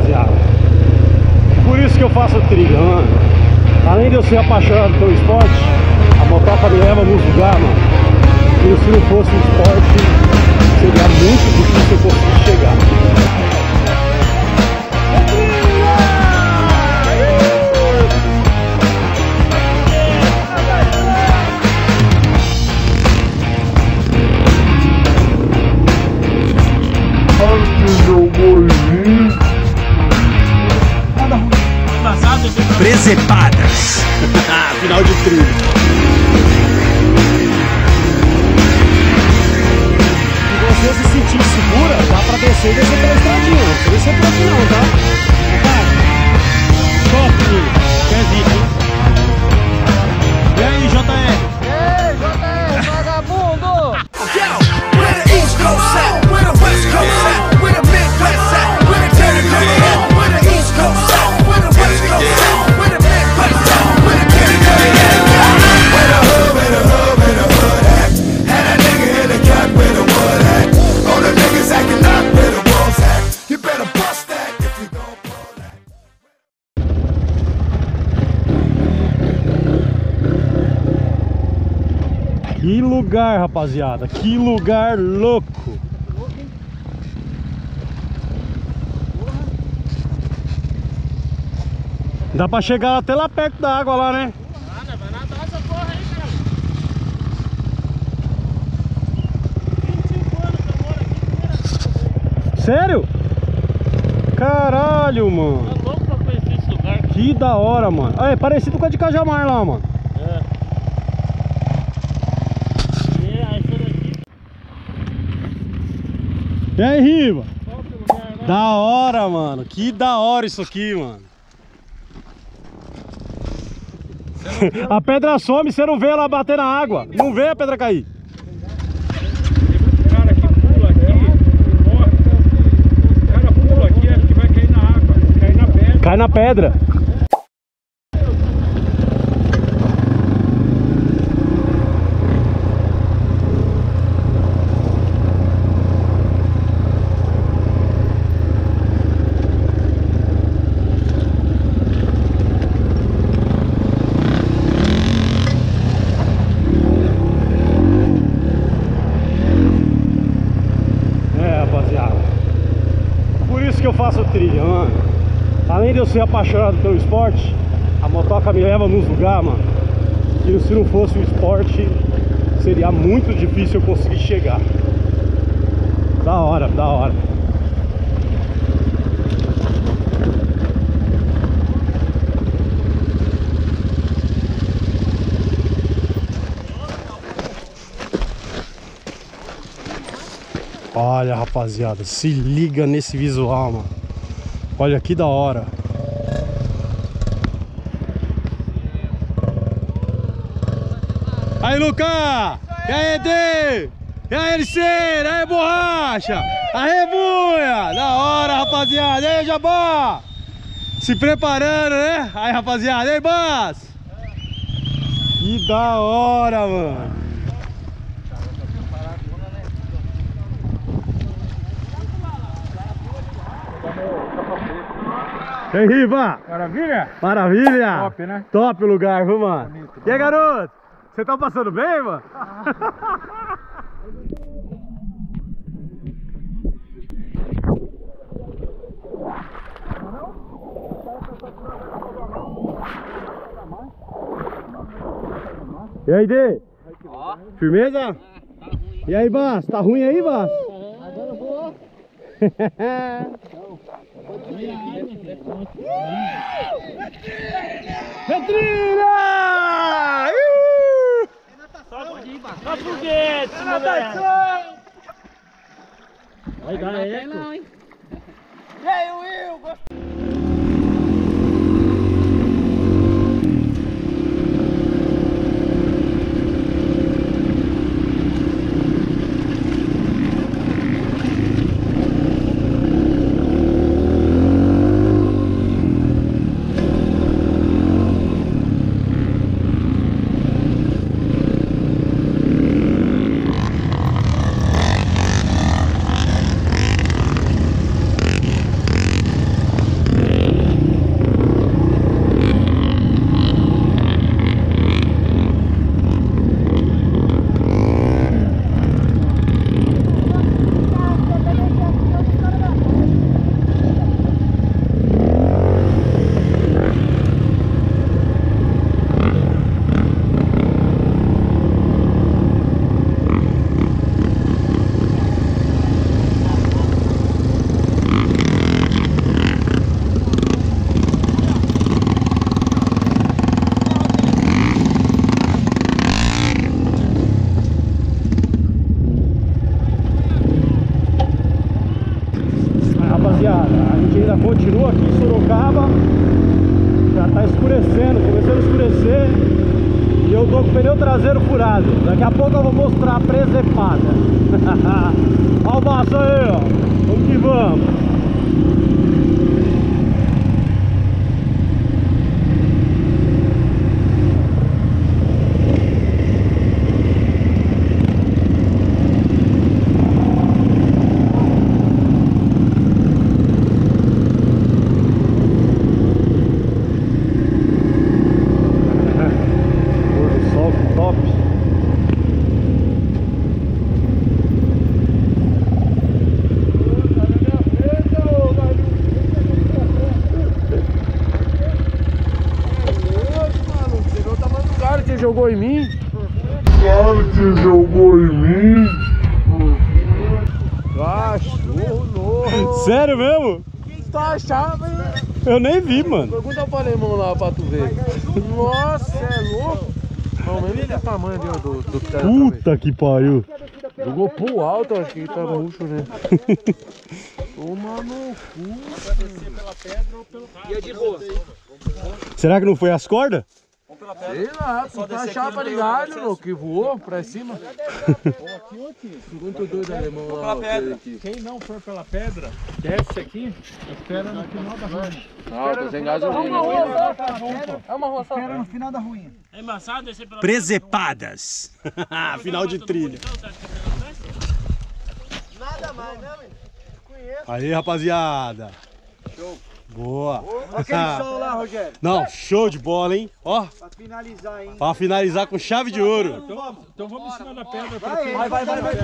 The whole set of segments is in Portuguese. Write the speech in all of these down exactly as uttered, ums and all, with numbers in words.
rapaziada. Por isso que eu faço trilha, mano. Além de eu ser apaixonado pelo esporte, a motoca me leva nos lugares, mano. E se não fosse o esporte, seria muito difícil eu conseguir chegar. Presepadas. Final de trilha. Se você se sentir segura, dá pra descer e descer pela estradinha. Não precisa descer por aqui não, tá? Top, filho. Pezinho. E aí, J R? Ei, J R, vagabundo! Where the East Coast at? Where the West Coast at? Where the Midwest at? Where the territory at? Where the East Coast at? Where the West Coast at? Where the Midwest at? Where the territory at? Where the hood, where the hood, where the hood at? Had a nigga in the cut where the wood at? All the niggas acting up where the wolves at? You better bust that if you gon' pull that. Que lugar, rapaziada. Que lugar louco. Dá pra chegar até lá perto da água lá, né? Ah, vai nadar essa porra aí, cara. vinte e cinco anos que eu moro aqui. Sério? Caralho, mano. Tá louco pra conhecer esse lugar. Que da hora, mano. Ah, é parecido com a de Cajamar lá, mano. É. E aí, essa daqui. E aí, Riva? Qual que é o lugar, né? Da hora, mano. Que da hora isso aqui, mano. A pedra some, você não vê ela bater na água. Não vê a pedra cair. O cara que pula aqui, morre. O cara pula aqui, acho que vai cair na água, cair na pedra. Cai na pedra. Eu faço trilha, mano. Além de eu ser apaixonado pelo esporte, a motoca me leva nos lugares, mano. E se não fosse o esporte, seria muito difícil eu conseguir chegar. Da hora, da hora. Olha, rapaziada, se liga nesse visual, mano. Olha que da hora. Aí, Lucas! E aí, Ed? E aí, L C? E aí, Borracha? Aí, Bunha! Da hora, rapaziada! E aí, Jabá? Se preparando, né? Aí, rapaziada! E aí, Bas? Que da hora, mano! E aí, Riva? Maravilha? Maravilha! Top, né? Top o lugar, viu, mano? Bonito, E aí, garoto? Você tá passando bem, mano? E aí, Dê? Ó. Firmeza? E aí, Bas? Tá ruim aí, Bas? Agora eu vou. É trilha! Só foguete, moleque. Vai dar eco. Não, hein? E aí, Will? gente ainda continua aqui em Sorocaba. Já tá escurecendo, começando a escurecer. E eu tô com o pneu traseiro furado. Daqui a pouco eu vou mostrar a presepada. Olha o baço aí, ó. Vamos que vamos. Jogou em mim? Claro que jogou em mim. Cachorro novo. Sério mesmo? O que você tá achando, né? Eu nem vi, mano. Pergunta pro alemão lá pra tu ver. Nossa, é louco. Não, mas nem o tamanho dele do, do que tá. Puta que pariu. Jogou pro alto, acho que tá murcho, né? Toma no cu. Pra descer pela pedra ou pelo... E é de boa. Será que não foi as cordas? Sei lá, tu tá chapa ligado, louco, que voou pra cima. Pergunta o doido alemão lá. Quem não for pela pedra, desce aqui, espera no final da rua. Não, tô sem gasolina. É uma rua só. Espera no final da ruinha. É embaçado descer pela Presepadas. Final de trilha. Nada mais, né, menino? Aí, rapaziada. Show. Boa. Olha aquele som lá, Rogério. Não, show de bola, hein? Ó. Pra finalizar, hein? Pra finalizar com chave de ouro. Então, então vamos em cima da pedra. Pra Vai, vai, vai, vai, vai.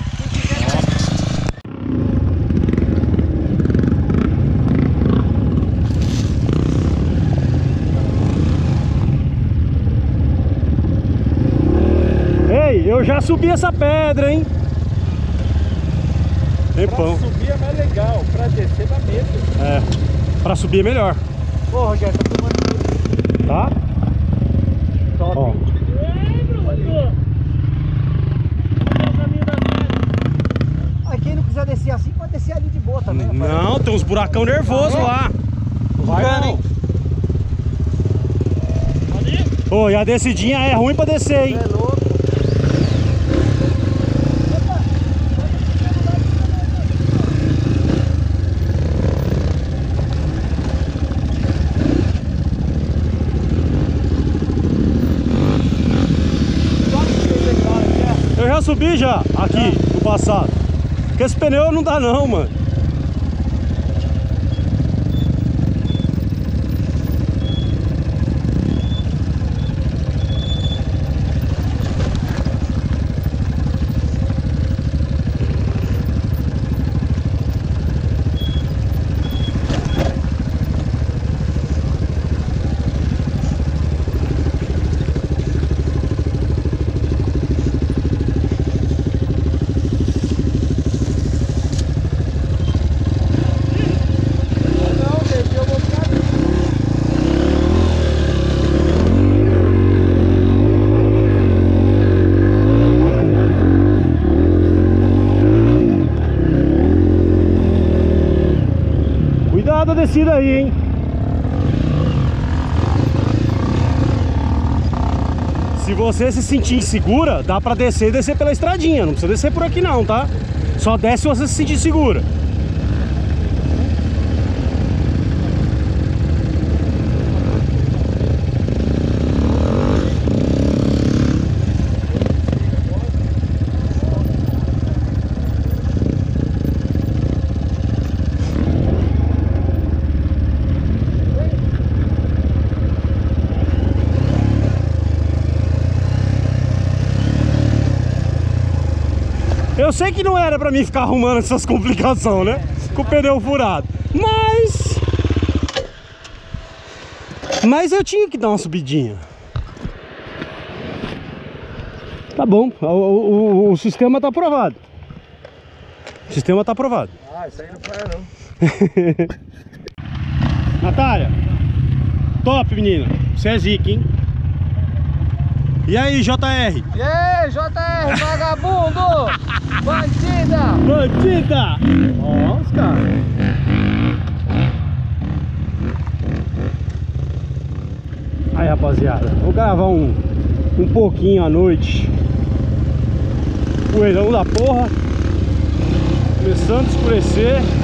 Ei, eu já subi essa pedra, hein? Tem pão. Pra subir é mais legal, pra descer dá medo. É. Pra subir é melhor. Ô, Rogério, tá tomando. Tá? Top. Ó. Aí quem não quiser descer assim, pode descer ali de boa também. rapaz. Não, tem uns buracão nervosos lá. Não vai não. Ô, e a descidinha é ruim pra descer, hein? É louco. Eu já subi já, aqui, no passado. Porque esse pneu não dá não, mano. Cuidado a descida aí, hein? Se você se sentir insegura, dá pra descer e descer pela estradinha. Não precisa descer por aqui não, tá? Só desce se você se sentir segura. Eu sei que não era pra mim ficar arrumando essas complicações, né? Com o pneu furado. Mas... Mas eu tinha que dar uma subidinha. Tá bom, o, o, o sistema tá aprovado. O sistema tá aprovado. Ah, isso aí não foi não. Natália, top, menina. Você é zica, hein? E aí, J R? E aí, J R, vagabundo! Bandida! Bandida! Ó, os caras. rapaziada. Vou gravar um, um pouquinho à noite. Poeirão da porra. Começando a escurecer.